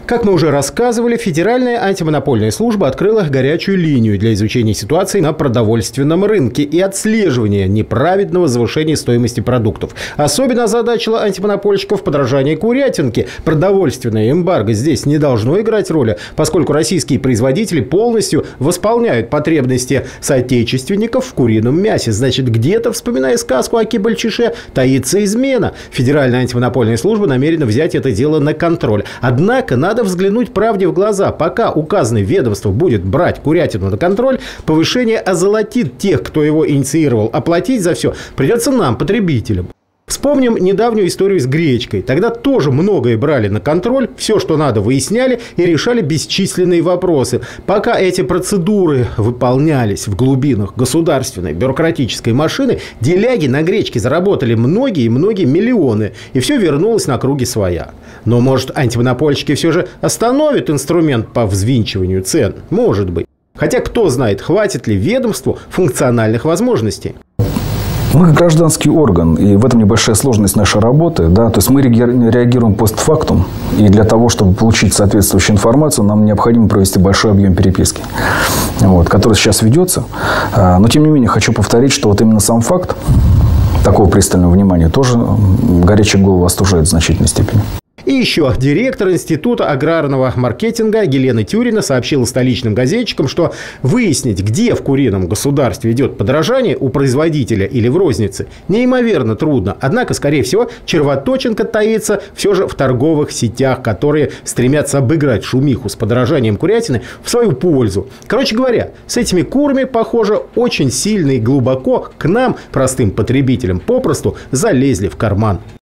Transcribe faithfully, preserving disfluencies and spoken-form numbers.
Как мы уже рассказывали, Федеральная антимонопольная служба открыла горячую линию для изучения ситуации на продовольственном рынке и отслеживания неправедного завышения стоимости продуктов. Особенно озадачило антимонопольщиков подорожание курятинки. Продовольственное эмбарго здесь не должно играть роли, поскольку российские производители полностью восполняют потребности соотечественников в курином мясе. Значит, где-то, вспоминая сказку о Кибальчише, таится измена. Федеральная антимонопольная служба намерена взять это дело на контроль. Однако надо взглянуть правде в глаза. Пока указанное ведомство будет брать курятину на контроль, повышение озолотит тех, кто его инициировал. Оплатить за все придется нам, потребителям. Вспомним недавнюю историю с гречкой. Тогда тоже многое брали на контроль, все, что надо, выясняли и решали бесчисленные вопросы. Пока эти процедуры выполнялись в глубинах государственной бюрократической машины, деляги на гречке заработали многие и многие миллионы. И все вернулось на круги своя. Но, может, антимонопольщики все же остановят инструмент по взвинчиванию цен? Может быть. Хотя, кто знает, хватит ли ведомству функциональных возможностей. Мы гражданский орган, и в этом небольшая сложность нашей работы. Да? То есть мы реагируем постфактум, и для того, чтобы получить соответствующую информацию, нам необходимо провести большой объем переписки, вот, который сейчас ведется. Но, тем не менее, хочу повторить, что вот именно сам факт такого пристального внимания тоже горячие головы остужает в значительной степени. И еще директор Института аграрного маркетинга Елена Тюрина сообщила столичным газетчикам, что выяснить, где в курином государстве идет подорожание, у производителя или в рознице, неимоверно трудно. Однако, скорее всего, червоточинка таится все же в торговых сетях, которые стремятся обыграть шумиху с подорожанием курятины в свою пользу. Короче говоря, с этими курами, похоже, очень сильно и глубоко к нам, простым потребителям, попросту залезли в карман.